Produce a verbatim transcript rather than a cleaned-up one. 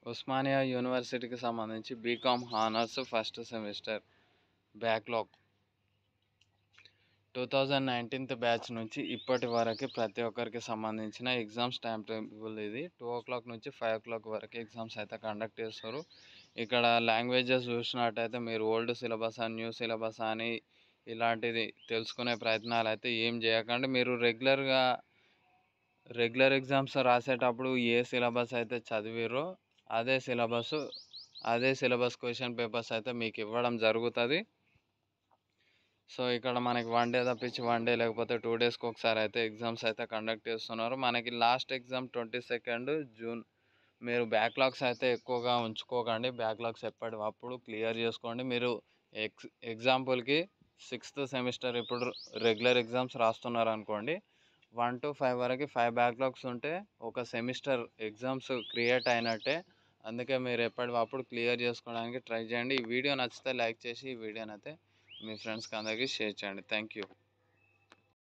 ఉస్మానియా యూనివర్సిటీకి సంబంధించి BCom honours first semester backlog two thousand nineteenth batch నుంచి ఇప్పటి వరకు ప్రతి ఒక్కరికి సంబంధించిన ఎగ్జామ్స్ టైం టేబుల్ ఇది. టూ ఓ క్లాక్ నుంచి ఫైవ్ ఓ క్లాక్ వరకు ఎగ్జామ్స్ అయితే కండక్ట్ చేస్తారు. ఇక్కడ లాంగ్వేజెస్ చూసినట్టయితే మీరు ఓల్డ్ సిలబస్ అని న్యూ సిలబస్ అని ఇలాంటిది తెలుసుకునే ప్రయత్నాలు అయితే ఏం చేయకండి. మీరు రెగ్యులర్గా రెగ్యులర్ ఎగ్జామ్స్ రాసేటప్పుడు ఏ సిలబస్ అయితే చదివిరో అదే సిలబస్ అదే సిలబస్ క్వశ్చన్ పేపర్స్ అయితే మీకు ఇవ్వడం జరుగుతుంది. సో ఇక్కడ మనకి వన్ డే తప్పించి వన్ డే లేకపోతే టూ డేస్కి ఒకసారి అయితే ఎగ్జామ్స్ అయితే కండక్ట్ చేస్తున్నారు. మనకి last exam twenty second June. మీరు బ్యాక్లాగ్స్ అయితే ఎక్కువగా ఉంచుకోకండి. బ్యాక్లాగ్స్ ఎప్పటికప్పుడు క్లియర్ చేసుకోండి. మీరు ఎక్స్ ఎగ్జాంపుల్కి సిక్స్త్ సెమిస్టర్ ఇప్పుడు రెగ్యులర్ ఎగ్జామ్స్ రాస్తున్నారు అనుకోండి. వన్ టు ఫైవ్ వరకు ఫైవ్ బ్యాక్లాగ్స్ ఉంటే ఒక సెమిస్టర్ ఎగ్జామ్స్ క్రియేట్ అయినట్టే. అందుకే మీరు ఎప్పటికప్పుడు క్లియర్ చేసుకోవడానికి ట్రై చేయండి. ఈ వీడియో నచ్చితే లైక్ చేసి ఈ వీడియోని అయితే మీ ఫ్రెండ్స్కి అందరికీ షేర్ చేయండి. Thank you.